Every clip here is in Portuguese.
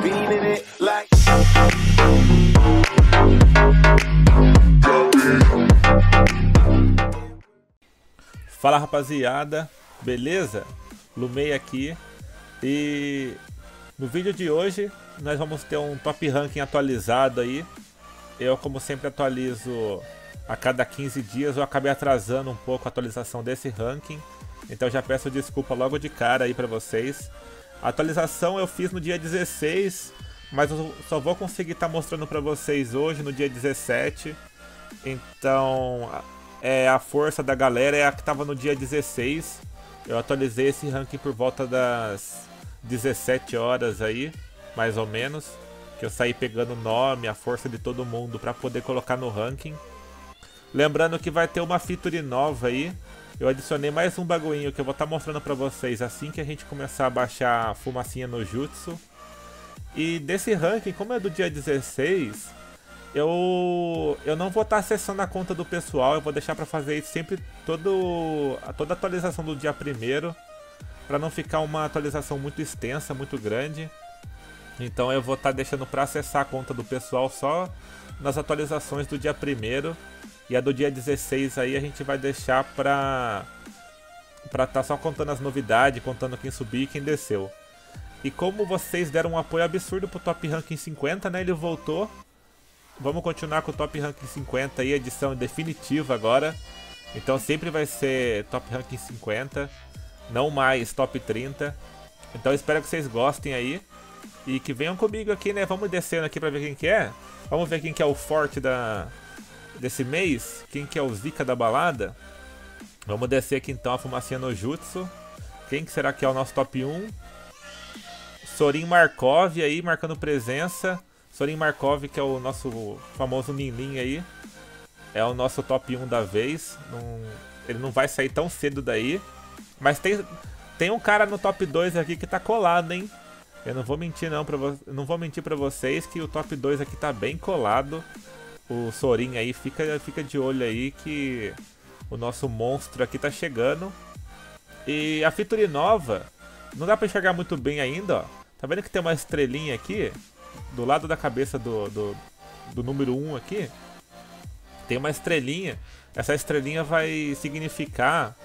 beaming it like. Fala rapaziada, beleza? Lumei aqui e no vídeo de hoje nós vamos ter um top ranking atualizado aí. Eu, como sempre, atualizo a cada 15 dias. Eu acabei atrasando um pouco a atualização desse ranking, então já peço desculpa logo de cara aí pra vocês. A atualização eu fiz no dia 16, mas eu só vou conseguir estar mostrando pra vocês hoje no dia 17. Então a força da galera é a que estava no dia 16. Eu atualizei esse ranking por volta das 17 horas aí, mais ou menos, que eu saí pegando o nome, a força de todo mundo para poder colocar no ranking. Lembrando que vai ter uma feature nova aí. Eu adicionei mais um bagulhinho que eu vou estar mostrando para vocês assim que a gente começar a baixar a fumacinha no Jutsu. E desse ranking, como é do dia 16, eu não vou estar acessando a conta do pessoal. Eu vou deixar para fazer isso sempre, toda a atualização do dia 1º, para não ficar uma atualização muito extensa, muito grande. Então eu vou estar deixando para acessar a conta do pessoal só nas atualizações do dia 1º. E a do dia 16 aí a gente vai deixar para estar só contando as novidades, contando quem subiu e quem desceu. E como vocês deram um apoio absurdo pro Top Ranking 50, né? Ele voltou. Vamos continuar com o Top Ranking 50 aí, edição definitiva agora. Então sempre vai ser Top Ranking 50, não mais Top 30. Então espero que vocês gostem aí. E que venham comigo aqui, né? Vamos descendo aqui pra ver quem que é. Vamos ver quem que é o forte desse mês. Quem que é o zica da balada. Vamos descer aqui então a fumacinha no Jutsu. Quem que será que é o nosso top 1? Sorin Markov aí, marcando presença. Sorin Markov, que é o nosso famoso Ninlin aí. É o nosso top 1 da vez. Ele não vai sair tão cedo daí. Mas tem um cara no top 2 aqui que tá colado, hein? Eu não vou mentir não vou mentir pra vocês que o top 2 aqui tá bem colado. O Sorin aí, fica de olho aí que o nosso monstro aqui tá chegando. E a feature nova, não dá pra enxergar muito bem ainda, ó. Tá vendo que tem uma estrelinha aqui? Do lado da cabeça do número 1 aqui. Tem uma estrelinha. Essa estrelinha vai significar...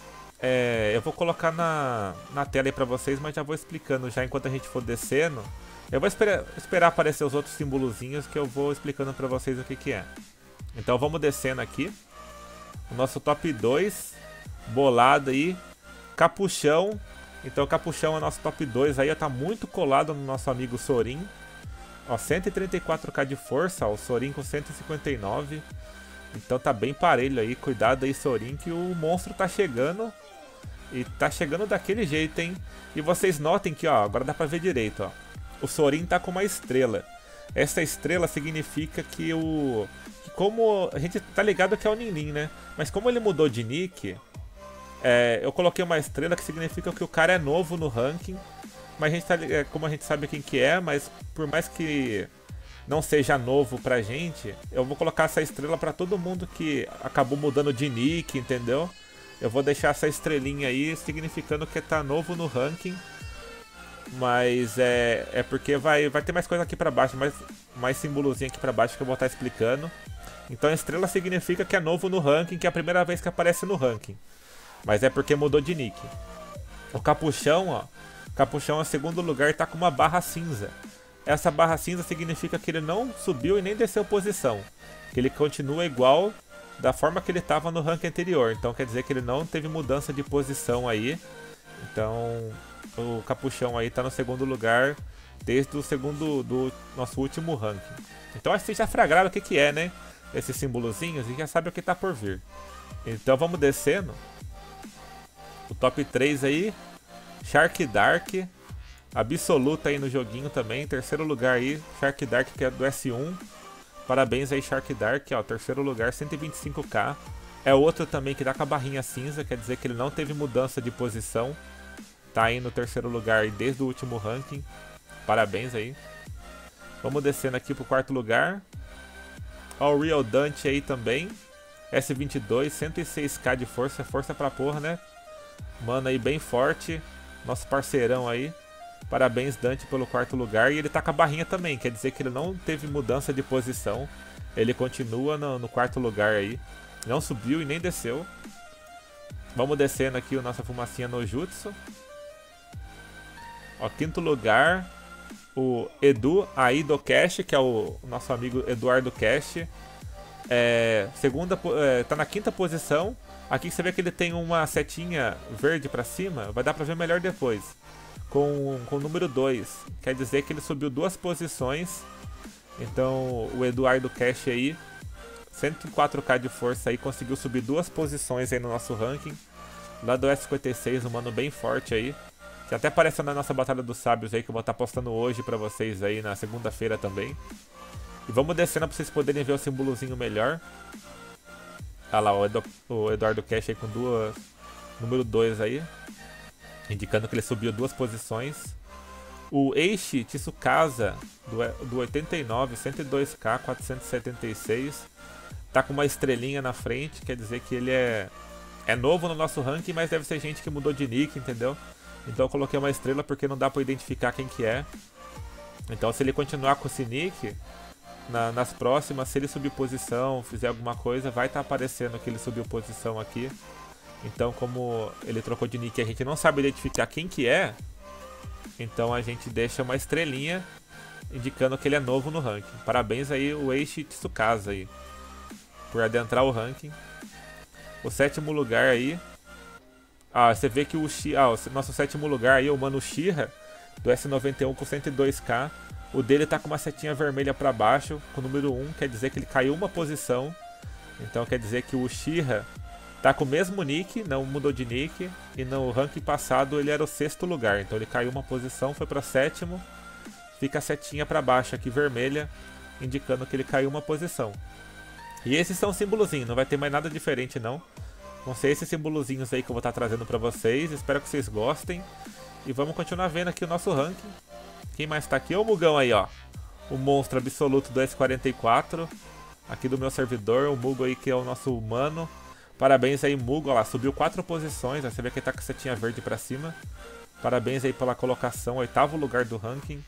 eu vou colocar na tela aí pra vocês, mas já vou explicando já enquanto a gente for descendo. Eu vou esperar aparecer os outros simbolozinhos que eu vou explicando pra vocês o que que é. Então vamos descendo aqui. O nosso top 2, bolado aí, Capuchão. Então o Capuchão é nosso top 2 aí, ó, tá muito colado no nosso amigo Sorin. Ó, 134k de força, ó, o Sorin com 159. Então tá bem parelho aí, cuidado aí Sorin, que o monstro tá chegando. E tá chegando daquele jeito, hein. E vocês notem que, ó, agora dá pra ver direito, ó. O Sorin tá com uma estrela. Essa estrela significa que como a gente tá ligado que é o Ninlin, né? Mas como ele mudou de nick, eu coloquei uma estrela que significa que o cara é novo no ranking. Mas a gente como a gente sabe quem que é, mas por mais que não seja novo pra gente, eu vou colocar essa estrela pra todo mundo que acabou mudando de nick, entendeu? Eu vou deixar essa estrelinha aí significando que tá novo no ranking. Mas é porque vai ter mais coisa aqui pra baixo, mais simbolozinho aqui pra baixo que eu vou estar explicando. Então a estrela significa que é novo no ranking, que é a primeira vez que aparece no ranking. Mas é porque mudou de nick. O Capuchão, ó. Capuchão é o segundo lugar e tá com uma barra cinza. Essa barra cinza significa que ele não subiu e nem desceu posição. Que ele continua igual da forma que ele estava no ranking anterior. Então quer dizer que ele não teve mudança de posição aí. Então o Capuchão aí tá no segundo lugar desde o segundo do nosso último ranking. Então acho que vocês já fragraram o que que é, né? Esses simbolozinhos e já sabe o que tá por vir. Então vamos descendo. O top 3 aí, Shark Dark, absoluta aí no joguinho também. Terceiro lugar aí, Shark Dark, que é do S1. Parabéns aí, Shark Dark, ó, terceiro lugar, 125k. É outro também que dá com a barrinha cinza, quer dizer que ele não teve mudança de posição. Tá aí no terceiro lugar desde o último ranking. Parabéns aí. Vamos descendo aqui pro quarto lugar. Ó, o Real Dante aí também. S22, 106k de força, força pra porra, né? Mano aí bem forte. Nosso parceirão aí. Parabéns, Dante, pelo 4º lugar. E ele tá com a barrinha também, quer dizer que ele não teve mudança de posição. Ele continua no 4º lugar aí. Não subiu e nem desceu. Vamos descendo aqui a nossa fumacinha no Jutsu. Ó, 5º lugar, o Edu Aido Cash, que é o nosso amigo Eduardo Cash. Tá na 5ª posição. Aqui você vê que ele tem uma setinha verde pra cima. Vai dar pra ver melhor depois. Com o número 2. Quer dizer que ele subiu 2 posições. Então o Eduardo Cash aí, 104k de força aí, conseguiu subir 2 posições aí no nosso ranking. Lá do S56, um mano bem forte aí. Que até apareceu na nossa Batalha dos Sábios aí, que eu vou estar postando hoje pra vocês aí na segunda-feira também. E vamos descendo pra vocês poderem ver o símbolozinho melhor. Olha lá, o Eduardo Cash aí com número 2 aí. Indicando que ele subiu 2 posições. O Eishi Tsukasa, do 89, 102k, 476. Tá com uma estrelinha na frente, quer dizer que ele é novo no nosso ranking, mas deve ser gente que mudou de nick, entendeu? Então eu coloquei uma estrela porque não dá pra identificar quem que é. Então se ele continuar com esse nick, nas próximas, se ele subir posição, fizer alguma coisa, vai estar aparecendo que ele subiu posição aqui. Então como ele trocou de nick e a gente não sabe identificar quem que é, então a gente deixa uma estrelinha indicando que ele é novo no ranking. Parabéns aí o Eishi Tsukasa aí, por adentrar o ranking. O 7º lugar aí, você vê que o nosso 7º lugar aí, o Mano Shira, do S91 com 102k, o dele tá com uma setinha vermelha pra baixo, com o número 1, quer dizer que ele caiu uma posição. Então quer dizer que o Shira tá com o mesmo nick, não mudou de nick, e no ranking passado ele era o 6º lugar, então ele caiu uma posição, foi pra 7º, fica a setinha pra baixo aqui vermelha, indicando que ele caiu uma posição. E esses são símbolozinhos, não vai ter mais nada diferente não. Vão ser esses símbolozinhos aí que eu vou estar trazendo pra vocês, espero que vocês gostem. E vamos continuar vendo aqui o nosso ranking. Quem mais tá aqui? O Mugão aí, ó. O monstro absoluto do S44, aqui do meu servidor, o Mugo aí que é o nosso humano. Parabéns aí, Mugo, ó lá, subiu 4 posições, ó, você vê que ele tá com a setinha verde pra cima. Parabéns aí pela colocação, 8º lugar do ranking.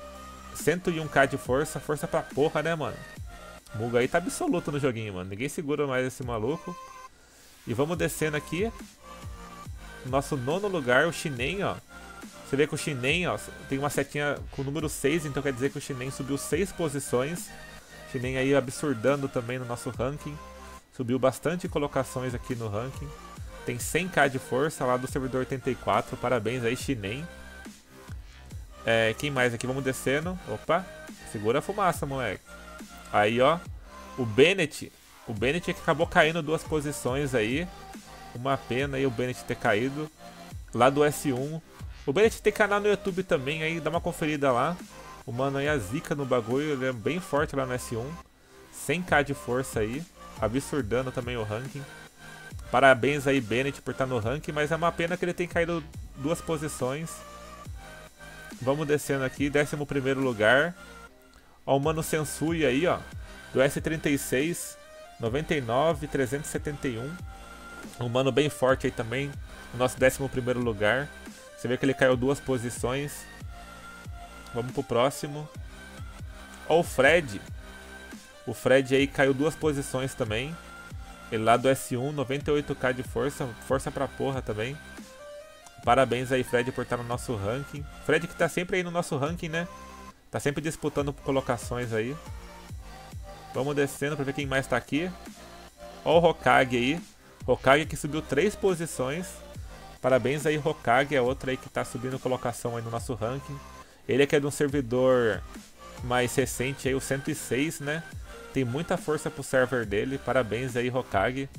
101k de força, força pra porra, né, mano? O Mugo aí tá absoluto no joguinho, mano. Ninguém segura mais esse maluco. E vamos descendo aqui. Nosso 9º lugar, o Shinen, ó. Você vê que o Shinen, ó, tem uma setinha com o número 6, então quer dizer que o Shinen subiu 6 posições. Shinen aí absurdando também no nosso ranking. Subiu bastante colocações aqui no ranking. Tem 100k de força lá do servidor 84. Parabéns aí, Shinen. Quem mais aqui? Vamos descendo. Opa, segura a fumaça, moleque. Aí, ó, o Bennett. O Bennett que acabou caindo 2 posições aí. Uma pena aí o Bennett ter caído. Lá do S1. O Bennett tem canal no YouTube também, aí dá uma conferida lá. O mano aí é zica no bagulho, ele é bem forte lá no S1. 100k de força aí. Absurdando também o ranking. Parabéns aí, Bennett, por estar no ranking, mas é uma pena que ele tem caído 2 posições. Vamos descendo aqui, 11º lugar. Ó, o mano Sensui aí, ó, do S36, 99, 371. Um mano bem forte aí também, no nosso 11º lugar. Você vê que ele caiu 2 posições. Vamos pro próximo. Ó, o Fred. O Fred aí caiu 2 posições também. Ele lá do S1, 98k de força. Força pra porra também. Parabéns aí, Fred, por estar no nosso ranking. Fred que tá sempre aí no nosso ranking, né? Tá sempre disputando colocações aí. Vamos descendo pra ver quem mais tá aqui. Ó o Hokage aí. Hokage que subiu 3 posições. Parabéns aí, Hokage. É outra aí que tá subindo colocação aí no nosso ranking. Ele aqui é de um servidor mais recente aí, o 106, né? Tem muita força pro server dele. Parabéns aí, Hokage.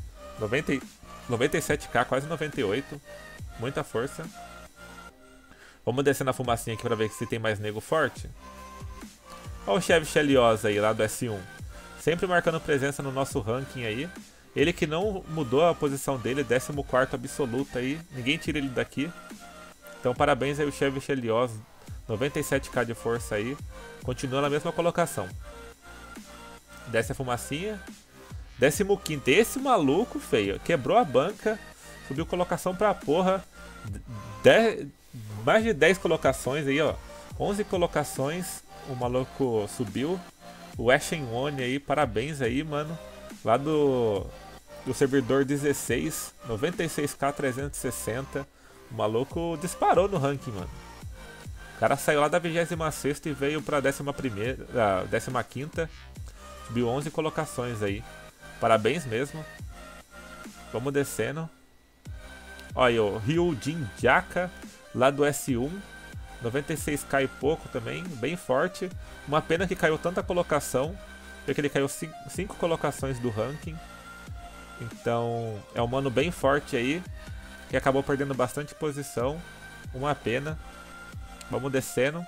97k, quase 98. Muita força. Vamos descer na fumacinha aqui pra ver se tem mais nego forte. Olha o Chevy Cheliosa aí, lá do S1. Sempre marcando presença no nosso ranking aí. Ele que não mudou a posição dele, 14º absoluto aí. Ninguém tira ele daqui. Então parabéns aí o Chevy Cheliosa. 97k de força aí. Continua na mesma colocação. Desce a fumacinha. 15º. Esse maluco, feio, quebrou a banca. Subiu colocação pra porra. mais de 10 colocações aí, ó. 11 colocações, o maluco subiu. O Ashen One aí, parabéns aí, mano. Lá do servidor 16, 96k 360. O maluco disparou no ranking, mano. O cara saiu lá da 26ª e veio pra 15ª. Subiu 11 colocações aí. Parabéns mesmo. Vamos descendo. Olha aí, o Ryujin Jaka, lá do S1. 96k e pouco também, bem forte. Uma pena que caiu tanta colocação, porque ele caiu 5 colocações do ranking. Então é um mano bem forte aí, que acabou perdendo bastante posição. Uma pena. Vamos descendo.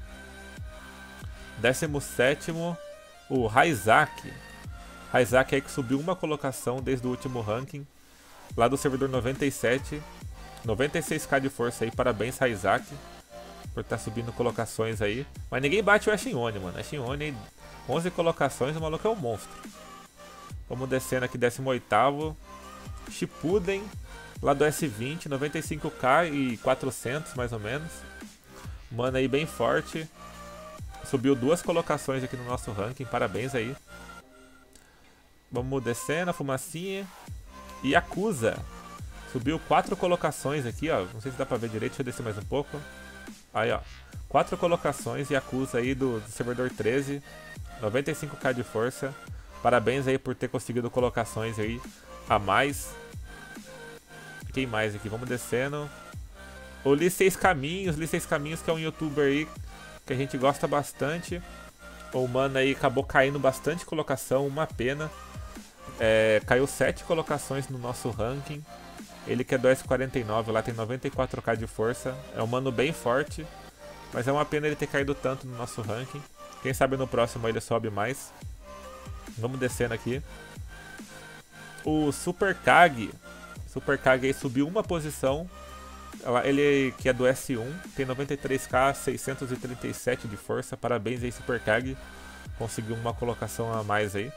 17º, o Raizak. Raizak aí que subiu uma colocação desde o último ranking. Lá do servidor 97. 96k de força aí, parabéns Raizak por estar subindo colocações aí. Mas ninguém bate o Ashen One, mano. Ashen One, 11 colocações, o maluco é um monstro. Vamos descendo aqui, 18º. Shippuden, lá do S20, 95k e 400 mais ou menos. Mano aí bem forte. Subiu 2 colocações aqui no nosso ranking, parabéns aí. Vamos descendo, a fumacinha. E Yakuza. Subiu 4 colocações aqui, ó. Não sei se dá pra ver direito, deixa eu descer mais um pouco. Aí, ó. 4 colocações, Yakuza aí do servidor 13. 95k de força. Parabéns aí por ter conseguido colocações aí a mais. Quem mais aqui? Vamos descendo. O Li 6 Caminhos. Li 6 Caminhos, que é um youtuber aí que a gente gosta bastante. O mano aí acabou caindo bastante colocação, uma pena. Caiu 7 colocações no nosso ranking. Ele que é do S49, lá tem 94k de força. É um mano bem forte, mas é uma pena ele ter caído tanto no nosso ranking. Quem sabe no próximo ele sobe mais. Vamos descendo aqui. O Super Kage. Super Kage aí subiu uma posição. Ele que é do S1, tem 93k 637 de força. Parabéns aí Super Kage. Conseguiu uma colocação a mais aí.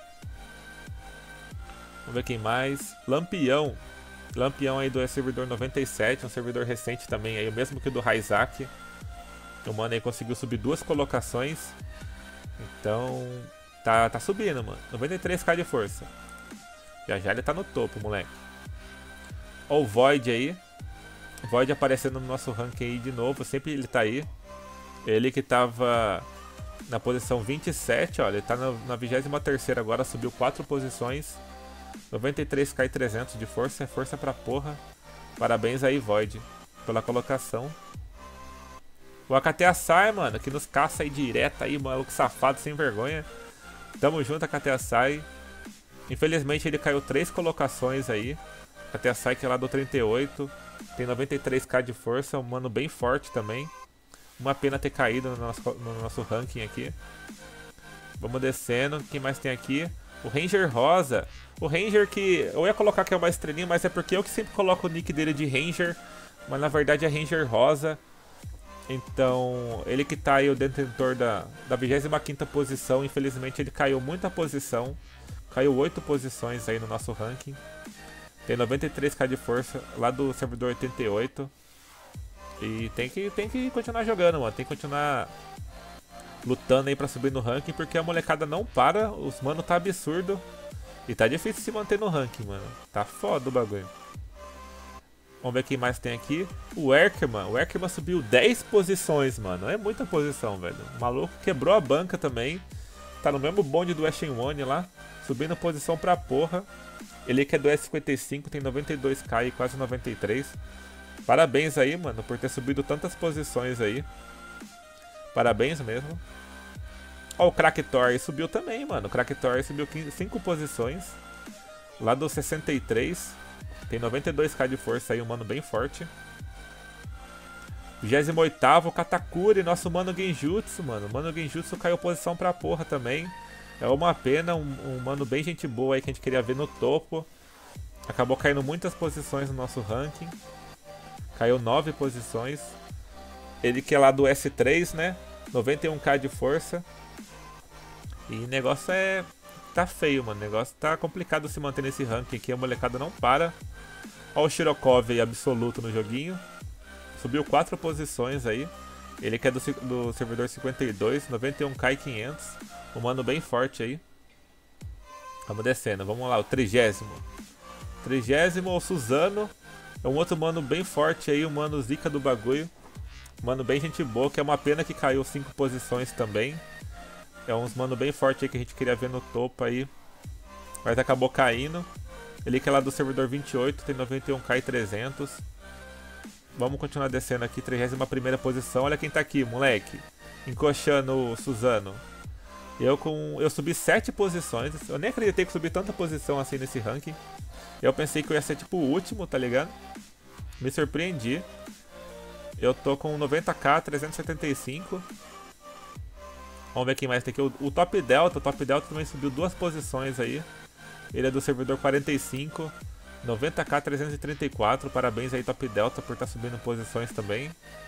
Vamos ver quem mais. Lampião. Lampião aí do servidor 97, um servidor recente também aí, o mesmo que o do Raizak. O mano aí conseguiu subir 2 colocações. Então, tá subindo, mano. 93k de força. Já ele tá no topo, moleque. Ó o Void aí. Void aparecendo no nosso ranking aí de novo, sempre ele tá aí. Ele que tava na posição 27, ó, ele tá na 23ª agora, subiu 4 posições. 93k e 300 de força, é força pra porra. Parabéns aí, Void, pela colocação. O AKT Asai, mano, que nos caça aí direto aí, maluco safado, sem vergonha. Tamo junto, AKT Asai. Infelizmente ele caiu 3 colocações aí. AKT Asai que é lá do 38. Tem 93k de força, um mano bem forte também. Uma pena ter caído no nosso ranking aqui. Vamos descendo, quem mais tem aqui? O Ranger Rosa. O Ranger que eu ia colocar que é uma estrelinha, mas é porque eu que sempre coloco o nick dele de Ranger. Mas na verdade é Ranger Rosa. Então, ele que tá aí o detentor da 25ª posição. Infelizmente ele caiu muita posição. Caiu 8 posições aí no nosso ranking. Tem 93k de força lá do servidor 88. E tem que continuar jogando, mano. Tem que continuar lutando aí pra subir no ranking, porque a molecada não para. Os mano tá absurdo. E tá difícil se manter no ranking, mano. Tá foda o bagulho. Vamos ver quem mais tem aqui. O Erkman. O Erkman subiu 10 posições, mano. É muita posição, velho. O maluco quebrou a banca também. Tá no mesmo bonde do Ashen One lá. Subindo posição pra porra. Ele que é do S55, tem 92k e quase 93. Parabéns aí, mano, por ter subido tantas posições aí. Parabéns mesmo. Ó, o Kraktor subiu também, mano. O Kraktor subiu 5 posições. Lá do 63. Tem 92k de força aí, um mano bem forte. 28º, Katakuri, nosso mano Genjutsu, mano. O mano Genjutsu caiu posição pra porra também. É uma pena, um mano bem gente boa aí que a gente queria ver no topo. Acabou caindo muitas posições no nosso ranking. Caiu 9 posições. Ele que é lá do S3, né? 91k de força. E o negócio tá feio, mano. O negócio tá complicado se manter nesse ranking aqui. A molecada não para. Olha o Shirokov aí, absoluto no joguinho. Subiu 4 posições aí. Ele que é do servidor 52, 91k e 500. Um mano bem forte aí. Vamos descendo, vamos lá, o 30º. 30º, o Suzano. É um outro mano bem forte aí, o mano zica do bagulho. Mano bem gente boa, que é uma pena que caiu 5 posições também. É uns mano bem forte aí que a gente queria ver no topo aí. Mas acabou caindo. Ele que é lá do servidor 28, tem 91k e 300. Vamos continuar descendo aqui, 31ª posição. Olha quem tá aqui, moleque. Encoxando o Suzano. Eu subi 7 posições. Eu nem acreditei que subi tanta posição assim nesse ranking. Eu pensei que eu ia ser tipo o último, tá ligado? Me surpreendi. Eu tô com 90k, 375. Vamos ver quem mais tem aqui. O Top Delta. O Top Delta também subiu 2 posições aí. Ele é do servidor 45. 90k, 334. Parabéns aí, Top Delta, por estar subindo posições também.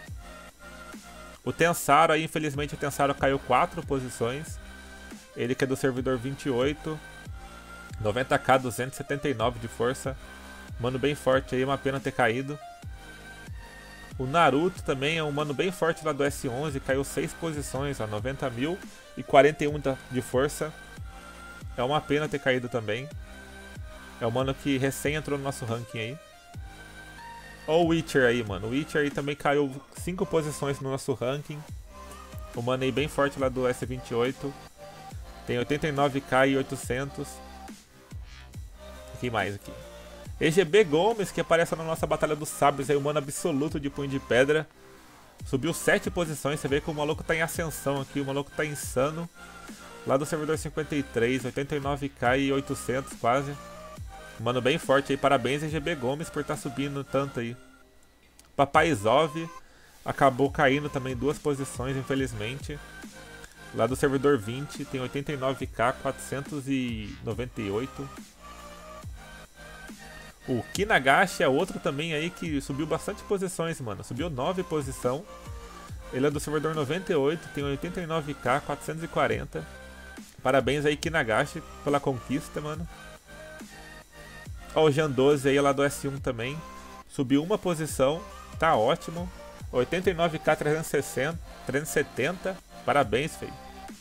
O Tensaro aí, infelizmente o Tensaro caiu 4 posições. Ele que é do servidor 28. 90k, 279 de força. Mano bem forte aí, uma pena ter caído. O Naruto também é um mano bem forte lá do S11. Caiu 6 posições, ó, 90.000 e 41 de força. É uma pena ter caído também. É o mano que recém entrou no nosso ranking aí. Ó o Witcher aí, mano. O Witcher aí também caiu 5 posições no nosso ranking. O mano aí bem forte lá do S28. Tem 89k e 800. Quem mais aqui? EGB Gomes, que aparece na nossa Batalha dos Sábios aí, o mano absoluto de Punho de Pedra. Subiu 7 posições, você vê que o maluco tá em ascensão aqui, o maluco tá insano. Lá do servidor 53, 89k e 800 quase. Mano bem forte aí, parabéns EGB Gomes por estar subindo tanto aí. Papai Zov acabou caindo também 2 posições, infelizmente. Lá do servidor 20 tem 89k, 498. O Kinagashi é outro também aí que subiu bastante posições, mano. Subiu 9 posições. Ele é do servidor 98, tem 89k, 440. Parabéns aí, Kinagashi, pela conquista, mano. Ó, o Jean 12 aí, lá do S1 também. Subiu uma posição, tá ótimo. 89k, 370. Parabéns, feio.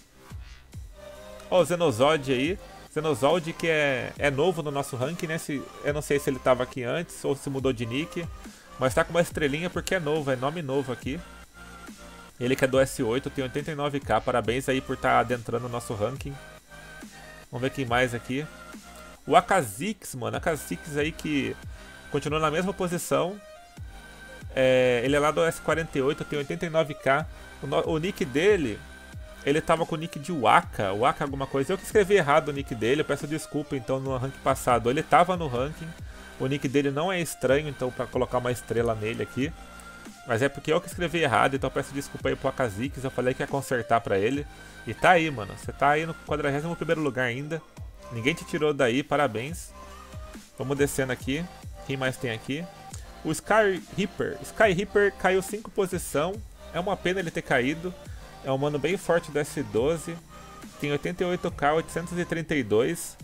Ó, o Xenozod aí. Xenozod que é novo no nosso ranking, né? Eu não sei se ele tava aqui antes ou se mudou de nick. Mas tá com uma estrelinha porque é novo, é nome novo aqui. Ele que é do S8, tem 89k. Parabéns aí por estar adentrando o nosso ranking. Vamos ver quem mais aqui. O Akazix, mano. Akazix aí que continua na mesma posição. Ele é lá do S48, tem 89k. O nick dele... Ele tava com o nick de Waka alguma coisa. Eu que escrevi errado o nick dele, eu peço desculpa então no ranking passado. Ele tava no ranking, o nick dele não é estranho, então pra colocar uma estrela nele aqui. Mas é porque eu que escrevi errado, então eu peço desculpa aí pro Akazix, eu falei que ia consertar pra ele. E tá aí, mano, você tá aí no 41º lugar ainda. Ninguém te tirou daí, parabéns. Vamos descendo aqui, quem mais tem aqui? O Sky Reaper. Sky Reaper caiu 5 posições, é uma pena ele ter caído. É um mano bem forte do S12. Tem 88k, 832.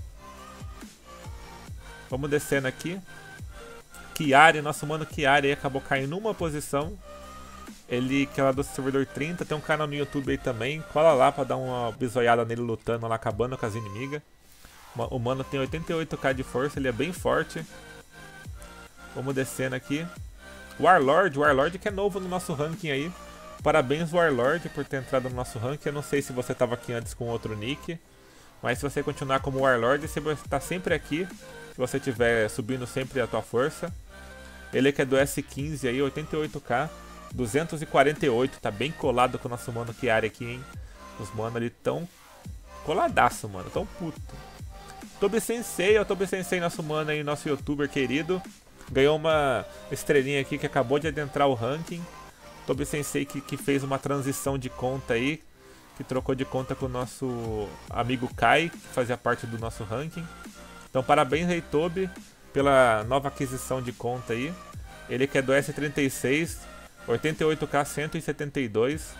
Vamos descendo aqui. Chiari, nosso mano Chiari acabou caindo numa posição. Ele que é lá do servidor 30. Tem um canal no YouTube aí também. Cola lá pra dar uma bisoiada nele lutando lá, acabando com as inimigas. O mano tem 88k de força, ele é bem forte. Vamos descendo aqui. Warlord que é novo no nosso ranking aí. Parabéns, Warlord, por ter entrado no nosso ranking. Eu não sei se você estava aqui antes com outro nick, mas se você continuar como Warlord, você vai estar sempre aqui. Se você estiver subindo sempre a tua força. Ele que é do S15 aí, 88k, 248. Tá bem colado com o nosso mano Chiari aqui, hein? Os mano ali tão coladaço, mano. Tão puto. Tobi Sensei, nosso mano aí, nosso youtuber querido. Ganhou uma estrelinha aqui que acabou de adentrar o ranking. Tobi Sensei que fez uma transição de conta aí, que trocou de conta com o nosso amigo Kai, que fazia parte do nosso ranking. Então parabéns aí, Tobi, pela nova aquisição de conta aí. Ele que é do S36, 88k, 172.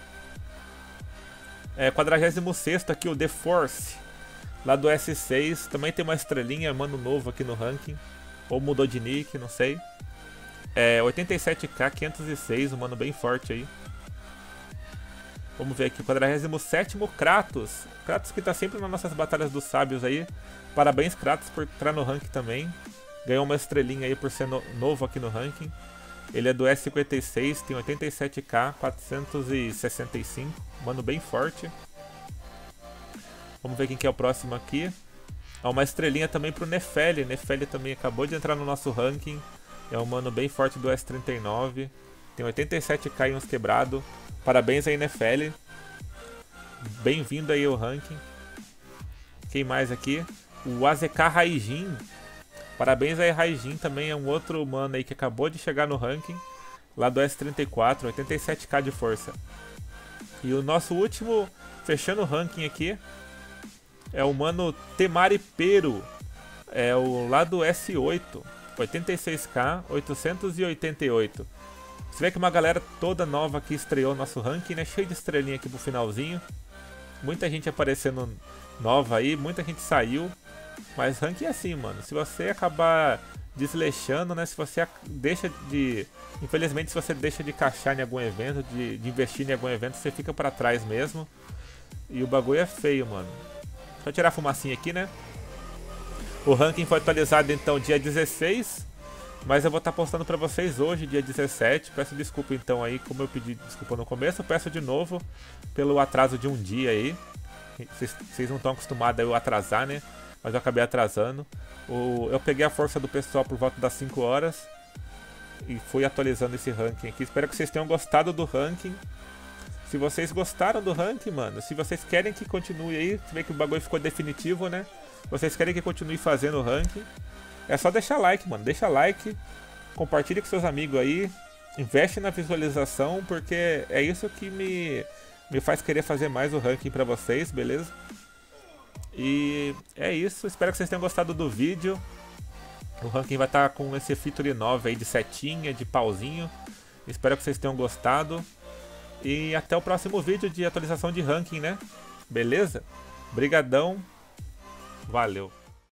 46º aqui, o The Force, lá do S6, também tem uma estrelinha, mano novo aqui no ranking. Ou mudou de nick, não sei. 87k, 506, um mano bem forte aí. Vamos ver aqui, o 47º Kratos. Kratos que tá sempre nas nossas batalhas dos sábios aí. Parabéns, Kratos, por entrar no ranking também. Ganhou uma estrelinha aí por ser novo aqui no ranking. Ele é do S56, tem 87k, 465. Mano bem forte. Vamos ver quem que é o próximo aqui. Uma estrelinha também pro Nefeli. Nefeli também acabou de entrar no nosso ranking. É um mano bem forte do S39. Tem 87k e uns quebrado. Parabéns aí, Nefeli. Bem-vindo aí ao ranking. Quem mais aqui? O AZK Raijin. Parabéns aí, Raijin. Também é um outro mano aí que acabou de chegar no ranking. Lá do S34, 87k de força. E o nosso último, fechando o ranking aqui, é o mano Temari Pero. É o lá do S8. 86k, 888. Você vê que uma galera toda nova que estreou nosso ranking, né? Cheio de estrelinha aqui pro finalzinho. Muita gente aparecendo nova aí, muita gente saiu. Mas ranking é assim, mano. Se você acabar desleixando, né? Se você deixa de... Infelizmente, se você deixa de caixar em algum evento, de investir em algum evento, você fica pra trás mesmo. E o bagulho é feio, mano. Deixa eu tirar a fumacinha aqui, né? O ranking foi atualizado então dia 16. Mas eu vou estar postando pra vocês hoje, dia 17. Peço desculpa então aí, como eu pedi desculpa no começo, eu peço de novo pelo atraso de um dia aí. Vocês não estão acostumados a eu atrasar, né? Mas eu acabei atrasando. Eu peguei a força do pessoal por volta das 5 horas e fui atualizando esse ranking aqui. Espero que vocês tenham gostado do ranking. Se vocês gostaram do ranking, mano, se vocês querem que continue aí, você vê que o bagulho ficou definitivo, né? Vocês querem que continue fazendo o ranking, é só deixar like, mano. Deixa like, compartilha com seus amigos aí, investe na visualização, porque é isso que me faz querer fazer mais o ranking pra vocês, beleza? E é isso, espero que vocês tenham gostado do vídeo. O ranking vai estar com esse feature 9 aí de setinha, de pauzinho. Espero que vocês tenham gostado. E até o próximo vídeo de atualização de ranking, né? Beleza? Brigadão. Valeu.